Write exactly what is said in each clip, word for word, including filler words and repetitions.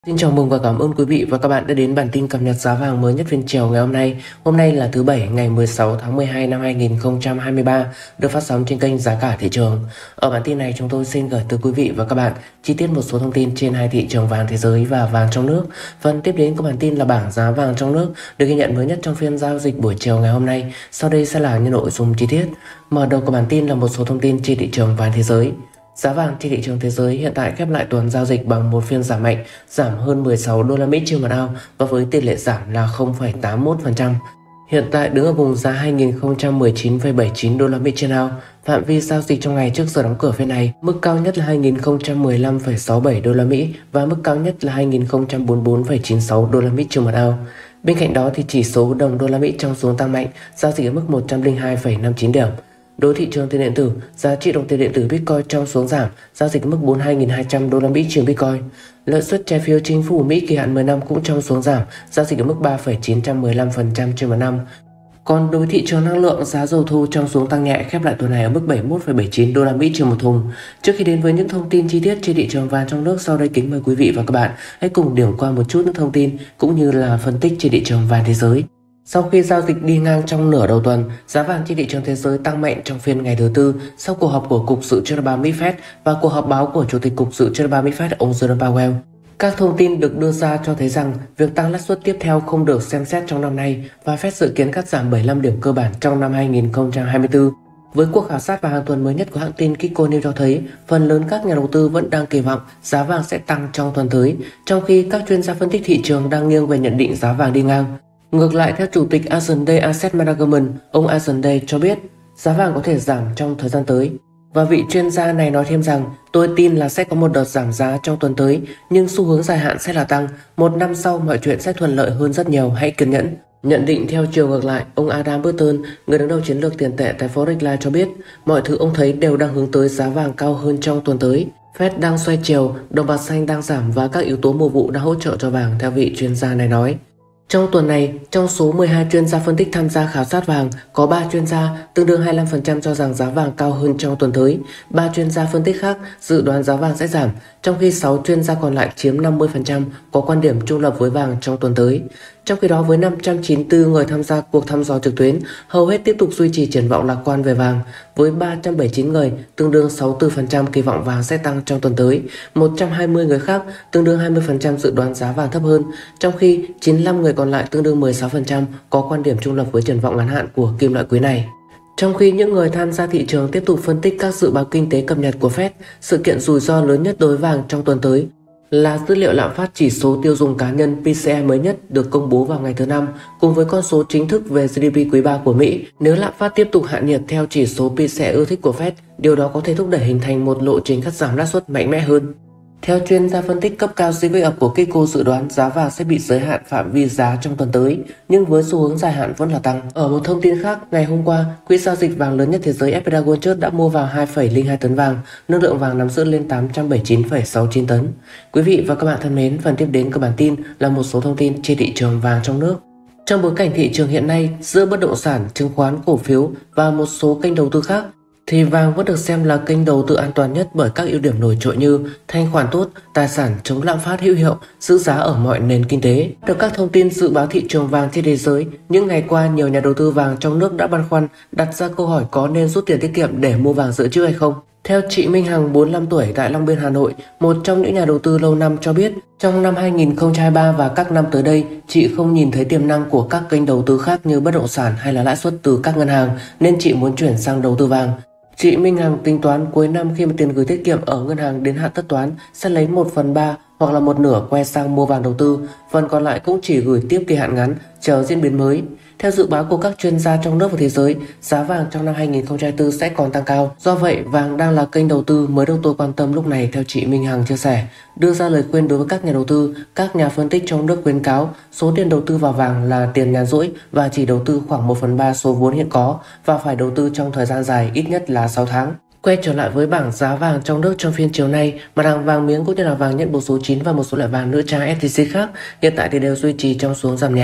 Xin chào mừng và cảm ơn quý vị và các bạn đã đến bản tin cập nhật giá vàng mới nhất phiên chiều ngày hôm nay. Hôm nay là thứ Bảy ngày mười sáu tháng mười hai năm hai nghìn không trăm hai mươi ba, được phát sóng trên kênh Giá cả thị trường. Ở bản tin này chúng tôi xin gửi tới quý vị và các bạn chi tiết một số thông tin trên hai thị trường vàng thế giới và vàng trong nước. Phần tiếp đến của bản tin là bảng giá vàng trong nước được ghi nhận mới nhất trong phiên giao dịch buổi chiều ngày hôm nay. Sau đây sẽ là những nội dung chi tiết. Mở đầu của bản tin là một số thông tin trên thị trường vàng thế giới. Giá vàng trên thị trường thế giới hiện tại khép lại tuần giao dịch bằng một phiên giảm mạnh, giảm hơn mười sáu đô la Mỹ trên một ounce và với tỷ lệ giảm là không phẩy tám mươi mốt phần trăm. Hiện tại đứng ở vùng giá hai nghìn không trăm mười chín phẩy bảy mươi chín đô la Mỹ trên ounce. Phạm vi giao dịch trong ngày trước giờ đóng cửa phiên này, mức cao nhất là hai nghìn không trăm mười lăm phẩy sáu mươi bảy đô la Mỹ và mức cao nhất là hai nghìn không trăm bốn mươi tư phẩy chín mươi sáu đô la Mỹ trên một ounce. Bên cạnh đó thì chỉ số đồng đô la Mỹ trong xuống tăng mạnh, giao dịch ở mức một trăm lẻ hai phẩy năm mươi chín điểm. Đối thị trường tiền điện tử, giá trị đồng tiền điện tử Bitcoin trong xuống giảm, giao dịch mức bốn mươi hai nghìn hai trăm đô la Mỹ trên Bitcoin. Lợi suất trái phiếu chính phủ Mỹ kỳ hạn mười năm cũng trong xuống giảm, giao dịch ở mức ba phẩy chín trăm mười lăm phần trăm trên một năm. Còn đối với thị trường năng lượng, giá dầu thô trong xuống tăng nhẹ, khép lại tuần này ở mức bảy mươi mốt phẩy bảy mươi chín đô la Mỹ trên một thùng. Trước khi đến với những thông tin chi tiết trên thị trường vàng trong nước, sau đây kính mời quý vị và các bạn hãy cùng điểm qua một chút những thông tin cũng như là phân tích trên thị trường vàng thế giới. Sau khi giao dịch đi ngang trong nửa đầu tuần, giá vàng trên thị trường thế giới tăng mạnh trong phiên ngày thứ Tư sau cuộc họp của Cục Dự trữ Liên bang Mỹ Fed và cuộc họp báo của Chủ tịch Cục Dự trữ Liên bang Mỹ Fed ông Jerome Powell. Các thông tin được đưa ra cho thấy rằng việc tăng lãi suất tiếp theo không được xem xét trong năm nay và Fed dự kiến cắt giảm bảy mươi lăm điểm cơ bản trong năm hai nghìn không trăm hai mươi tư. Với cuộc khảo sát vào hàng tuần mới nhất của hãng tin Kiko News cho thấy, phần lớn các nhà đầu tư vẫn đang kỳ vọng giá vàng sẽ tăng trong tuần tới, trong khi các chuyên gia phân tích thị trường đang nghiêng về nhận định giá vàng đi ngang. Ngược lại, theo Chủ tịch Ascendant Asset Management, ông Ascendant cho biết giá vàng có thể giảm trong thời gian tới. Và vị chuyên gia này nói thêm rằng, tôi tin là sẽ có một đợt giảm giá trong tuần tới, nhưng xu hướng dài hạn sẽ là tăng. Một năm sau mọi chuyện sẽ thuận lợi hơn rất nhiều, hãy kiên nhẫn. Nhận định theo chiều ngược lại, ông Adam Burton, người đứng đầu chiến lược tiền tệ tại Forex Live cho biết, mọi thứ ông thấy đều đang hướng tới giá vàng cao hơn trong tuần tới. Fed đang xoay chiều, đồng bạc xanh đang giảm và các yếu tố mùa vụ đang hỗ trợ cho vàng, theo vị chuyên gia này nói. Trong tuần này, trong số mười hai chuyên gia phân tích tham gia khảo sát vàng, có ba chuyên gia, tương đương hai mươi lăm phần trăm cho rằng giá vàng cao hơn trong tuần tới. ba chuyên gia phân tích khác dự đoán giá vàng sẽ giảm, trong khi sáu chuyên gia còn lại chiếm năm mươi phần trăm có quan điểm trung lập với vàng trong tuần tới. Trong khi đó, với năm trăm chín mươi tư người tham gia cuộc thăm dò trực tuyến, hầu hết tiếp tục duy trì triển vọng lạc quan về vàng. Với ba trăm bảy mươi chín người, tương đương sáu mươi tư phần trăm kỳ vọng vàng sẽ tăng trong tuần tới. một trăm hai mươi người khác, tương đương hai mươi phần trăm dự đoán giá vàng thấp hơn, trong khi chín mươi lăm người còn lại, tương đương mười sáu phần trăm có quan điểm trung lập với triển vọng ngắn hạn của kim loại quý này. Trong khi những người tham gia thị trường tiếp tục phân tích các dự báo kinh tế cập nhật của Fed, sự kiện rủi ro lớn nhất đối với vàng trong tuần tới là dữ liệu lạm phát chỉ số tiêu dùng cá nhân pê xê i mới nhất được công bố vào ngày thứ Năm, cùng với con số chính thức về giê đê pê quý ba của Mỹ. Nếu lạm phát tiếp tục hạ nhiệt theo chỉ số pê xê i ưa thích của Fed, điều đó có thể thúc đẩy hình thành một lộ trình cắt giảm lãi suất mạnh mẽ hơn. Theo chuyên gia phân tích cấp cao giê vê ập của Kiko dự đoán giá vàng sẽ bị giới hạn phạm vi giá trong tuần tới, nhưng với xu hướng dài hạn vẫn là tăng. Ở một thông tin khác, ngày hôm qua, quỹ giao dịch vàng lớn nhất thế giới ép pê đê Gold Trust đã mua vào hai phẩy không hai tấn vàng, nâng lượng vàng nắm giữ lên tám trăm bảy mươi chín phẩy sáu mươi chín tấn. Quý vị và các bạn thân mến, phần tiếp đến của bản tin là một số thông tin trên thị trường vàng trong nước. Trong bối cảnh thị trường hiện nay, giữa bất động sản, chứng khoán, cổ phiếu và một số kênh đầu tư khác, thì vàng vẫn được xem là kênh đầu tư an toàn nhất bởi các ưu điểm nổi trội như thanh khoản tốt, tài sản chống lạm phát hữu hiệu, giữ giá ở mọi nền kinh tế. Được các thông tin dự báo thị trường vàng trên thế giới, những ngày qua nhiều nhà đầu tư vàng trong nước đã băn khoăn đặt ra câu hỏi có nên rút tiền tiết kiệm để mua vàng dự trữ hay không. Theo chị Minh Hằng, bốn mươi lăm tuổi tại Long Biên, Hà Nội, một trong những nhà đầu tư lâu năm cho biết, trong năm hai nghìn không trăm hai mươi ba và các năm tới đây, chị không nhìn thấy tiềm năng của các kênh đầu tư khác như bất động sản hay là lãi suất từ các ngân hàng, nên chị muốn chuyển sang đầu tư vàng. Chị Minh Hằng tính toán cuối năm khi mà tiền gửi tiết kiệm ở ngân hàng đến hạn tất toán sẽ lấy một phần ba hoặc là một nửa quay sang mua vàng đầu tư, phần còn lại cũng chỉ gửi tiếp kỳ hạn ngắn, chờ diễn biến mới. Theo dự báo của các chuyên gia trong nước và thế giới, giá vàng trong năm hai nghìn không trăm hai mươi tư sẽ còn tăng cao. Do vậy, vàng đang là kênh đầu tư mới được tôi quan tâm lúc này, theo chị Minh Hằng chia sẻ. Đưa ra lời khuyên đối với các nhà đầu tư, các nhà phân tích trong nước khuyến cáo số tiền đầu tư vào vàng là tiền nhàn rỗi và chỉ đầu tư khoảng một phần ba số vốn hiện có và phải đầu tư trong thời gian dài, ít nhất là sáu tháng. Quay trở lại với bảng giá vàng trong nước trong phiên chiều nay, mặt hàng vàng miếng cũng như là vàng nhẫn bộ số chín và một số loại vàng nữ trang ét tê xê khác hiện tại thì đều duy trì trong xuống giảm nhẹ.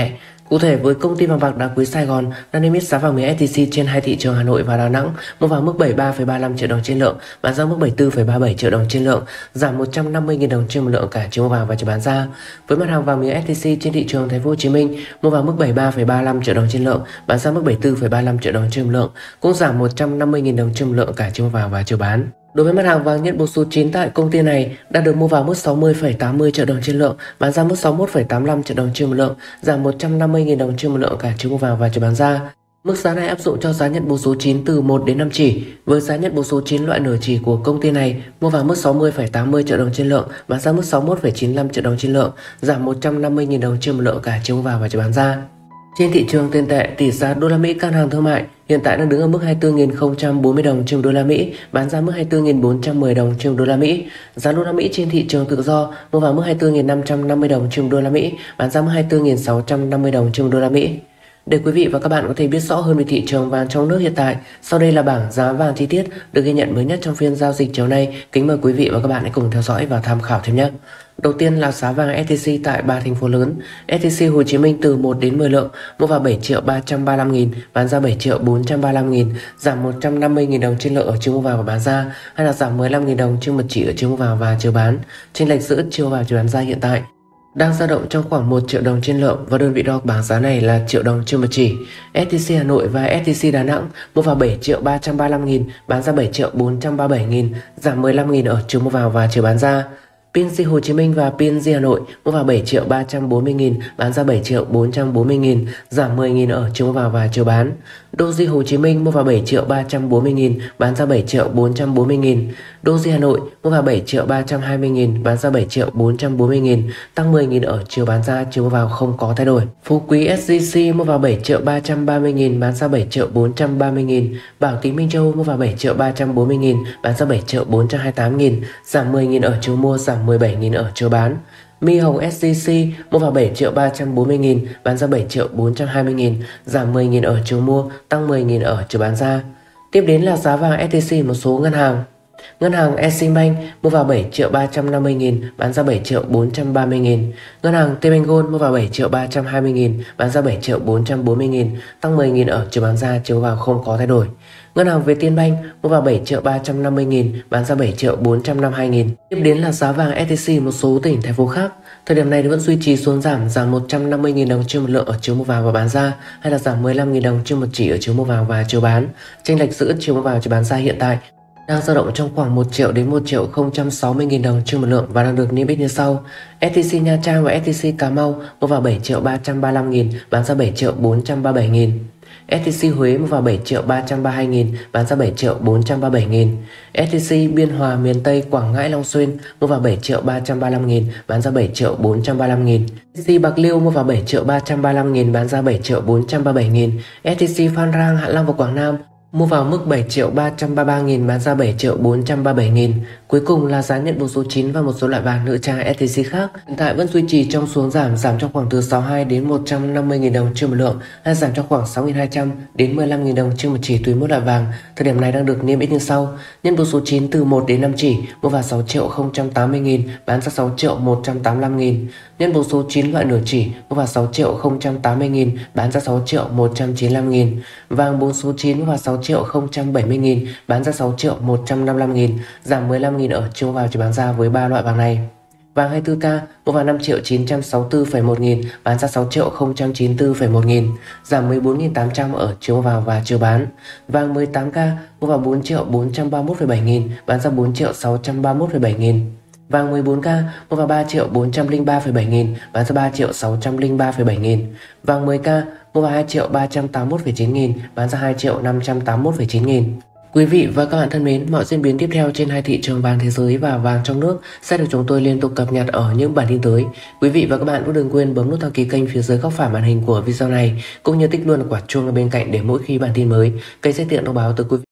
Cụ thể, với công ty vàng bạc đá quý Sài Gòn đang niêm yết giá vàng miếng ét gi xê trên hai thị trường Hà Nội và Đà Nẵng, mua vào mức bảy mươi ba phẩy ba mươi lăm triệu đồng trên lượng, bán ra mức bảy mươi tư phẩy ba mươi bảy triệu đồng trên lượng, giảm một trăm năm mươi nghìn đồng trên một lượng cả chiều mua vào và chiều bán ra. Với mặt hàng vàng miếng ét gi xê trên thị trường Thành phố Hồ Chí Minh, mua vào mức bảy mươi ba phẩy ba mươi lăm triệu đồng trên lượng, bán ra mức bảy mươi tư phẩy ba mươi lăm triệu đồng trên một lượng, cũng giảm một trăm năm mươi nghìn đồng trên một lượng cả chiều mua vào và chiều bán. Đối với mặt hàng vàng nhất bột số chín tại công ty này đang được mua vào mức sáu mươi phẩy tám mươi triệu đồng trên lượng, bán ra mức sáu mươi mốt phẩy tám mươi lăm triệu đồng trên một lượng, giảm một trăm năm mươi nghìn đồng trên một lượng cả chiều mua vào và chiều bán ra. Mức giá này áp dụng cho giá nhận bột số chín từ một đến năm chỉ. Với giá nhận bột số chín loại nửa chỉ của công ty này, mua vào mức sáu mươi phẩy tám mươi triệu đồng trên lượng, bán ra mức sáu mươi mốt phẩy chín mươi lăm triệu đồng trên lượng, giảm một trăm năm mươi nghìn đồng trên một lượng cả chiều mua vào và chiều bán ra. Trên thị trường tiền tệ, tỷ giá đô la Mỹ các ngân hàng thương mại hiện tại đang đứng ở mức hai mươi tư nghìn không trăm bốn mươi đồng trên đô la Mỹ, bán ra mức hai mươi tư nghìn bốn trăm mười đồng trên đô la Mỹ. Giá đô la Mỹ trên thị trường tự do mua vào mức hai mươi tư nghìn năm trăm năm mươi đồng trên đô la Mỹ, bán ra mức hai mươi tư nghìn sáu trăm năm mươi đồng trên đô la Mỹ. Để quý vị và các bạn có thể biết rõ hơn về thị trường vàng trong nước hiện tại, sau đây là bảng giá vàng chi tiết được ghi nhận mới nhất trong phiên giao dịch chiều nay. Kính mời quý vị và các bạn hãy cùng theo dõi và tham khảo thêm nhé. Đầu tiên là giá vàng ét gi xê tại ba thành phố lớn. ét gi xê Hồ Chí Minh từ một đến mười lượng, mua vào bảy triệu ba trăm ba mươi lăm nghìn, bán ra bảy triệu bốn trăm ba mươi lăm nghìn, giảm một trăm năm mươi nghìn đồng trên lượng ở chiều mua vào và bán ra, hay là giảm mười lăm nghìn đồng trên một chỉ ở chiều mua vào và chiều bán. Chênh lệch giữa chiều vào chiều bán ra hiện tại đang dao động trong khoảng một triệu đồng trên lượng và đơn vị đo bảng giá này là triệu đồng trên một chỉ. ét gi xê Hà Nội và ét gi xê Đà Nẵng mua vào bảy triệu ba trăm ba mươi lăm nghìn, bán ra bảy triệu bốn trăm ba mươi bảy nghìn, giảm mười lăm nghìn ở chiều mua vào và chiều bán ra. pê en giê Hồ Chí Minh và pê en giê Hà Nội mua vào bảy triệu ba trăm bốn mươi nghìn, bán ra bảy triệu bốn trăm bốn mươi nghìn, giảm mười nghìn ở chiều mua vào và chiều bán. đê ô giê Hồ Chí Minh mua vào bảy triệu ba trăm bốn mươi nghìn, bán ra bảy triệu bốn trăm bốn mươi nghìn. đê ô giê Hà Nội mua vào bảy triệu ba trăm hai mươi nghìn, bán ra bảy triệu bốn trăm bốn mươi nghìn, tăng mười nghìn ở chiều bán ra, chiều mua vào không có thay đổi. Phú Quý ét gi xê mua vào bảy triệu ba trăm ba mươi nghìn, bán ra bảy triệu bốn trăm ba mươi nghìn. Bảo Tín Minh Châu mua vào bảy triệu ba trăm bốn mươi nghìn, bán ra bảy triệu bốn trăm hai mươi tám nghìn, giảm mười nghìn ở chiều mua, giảm mười bảy nghìn ở chiều bán. My Hồng ét gi xê mua vào bảy triệu ba trăm bốn mươi nghìn, bán ra bảy triệu bốn trăm hai mươi nghìn, giảm mười nghìn ở chiều mua, tăng mười nghìn ở chiều bán ra. Tiếp đến là giá vàng ét gi xê một số ngân hàng. Ngân hàng Eximbank mua vào bảy triệu ba trăm năm mươi nghìn, bán ra bảy triệu bốn trăm ba mươi nghìn. Ngân hàng T-Bank mua vào bảy triệu ba trăm hai mươi nghìn, bán ra bảy triệu bốn trăm bốn mươi nghìn, tăng mười nghìn ở chiều bán ra, chiều vào không có thay đổi. Ngân hàng Vietinbank mua vào bảy triệu ba trăm năm mươi nghìn, bán ra bảy triệu bốn trăm năm mươi hai nghìn. Tiếp đến là giá vàng ét gi xê một số tỉnh thành phố khác. Thời điểm này vẫn duy trì xuống giảm, giảm một trăm năm mươi nghìn đồng trên một lượng ở chiều mua vào và bán ra, hay là giảm mười lăm nghìn đồng trên một chỉ ở chiều mua vào và chiều bán. Chênh lệch giữa chiều mua vào chiều bán ra hiện tại đang dao động trong khoảng một triệu đến một triệu không trăm sáu mươi nghìn đồng trên một lượng và đang được niêm yết như sau. ét gi xê Nha Trang và ét gi xê Cà Mau mua vào bảy triệu ba trăm ba mươi lăm nghìn, bán ra bảy triệu bốn trăm ba mươi bảy nghìn. ét gi xê Huế mua vào bảy triệu ba trăm ba mươi hai nghìn, bán ra bảy triệu bốn trăm ba mươi bảy nghìn. ét gi xê Biên Hòa miền Tây Quảng Ngãi Long Xuyên mua vào bảy triệu ba trăm ba mươi lăm nghìn, bán ra bảy triệu bốn trăm ba mươi lăm nghìn. ét gi xê Bạc Liêu mua vào bảy triệu ba trăm ba mươi lăm nghìn, bán ra bảy triệu bốn trăm ba mươi bảy nghìn. ét gi xê Phan Rang Hạ Long và Quảng Nam mua vào mức bảy triệu ba trăm ba mươi ba nghìn, bán ra bảy triệu bốn trăm ba mươi bảy nghìn. Cuối cùng là giá nhận bột số chín và một số loại vàng nữ trang ét gi xê khác. Hiện tại vẫn duy trì trong xuống giảm, giảm trong khoảng từ sáu mươi hai đến một trăm năm mươi nghìn đồng trên một lượng, hay giảm trong khoảng sáu nghìn hai trăm đến mười lăm nghìn đồng trên một chỉ tùy mỗi loại vàng. Thời điểm này đang được niêm yết như sau. Nhận bột số chín từ một đến năm chỉ mua vào sáu triệu không trăm tám mươi nghìn, bán ra sáu triệu một trăm tám mươi lăm nghìn. Nhân bột số chín loại nửa chỉ mua vào sáu triệu không trăm tám mươi nghìn, bán ra sáu triệu một trăm chín mươi lăm nghìn. Vàng bốn số chín mua vào sáu triệu không trăm bảy mươi nghìn, bán ra sáu triệu một trăm năm mươi lăm nghìn, giảm mười lăm nghìn ở chiều vào chiều bán ra với ba loại vàng này. Vàng hai mươi tư ca mua vào năm triệu chín trăm sáu mươi tư phẩy một nghìn, bán ra sáu triệu không trăm chín mươi tư phẩy một nghìn, giảm mười bốn nghìn tám trăm ở chiều vào và chiều bán. Vàng mười tám ca mua vào bốn triệu bốn trăm ba mươi mốt phẩy bảy nghìn, bán ra bốn triệu sáu trăm ba mươi mốt phẩy bảy nghìn. Vàng mười bốn ca mua vào ba triệu bốn trăm lẻ ba phẩy bảy nghìn, bán ra ba triệu sáu trăm lẻ ba phẩy bảy nghìn. Vàng mười ca mua vào hai triệu ba trăm tám mươi mốt phẩy chín nghìn, bán ra hai triệu năm trăm tám mươi mốt phẩy chín nghìn. Quý vị và các bạn thân mến, mọi diễn biến tiếp theo trên hai thị trường vàng thế giới và vàng trong nước sẽ được chúng tôi liên tục cập nhật ở những bản tin tới. Quý vị và các bạn cũng đừng quên bấm nút đăng ký kênh phía dưới góc phải màn hình của video này, cũng như tích luôn quả chuông ở bên cạnh để mỗi khi bản tin mới, kênh sẽ tiện thông báo tới quý vị.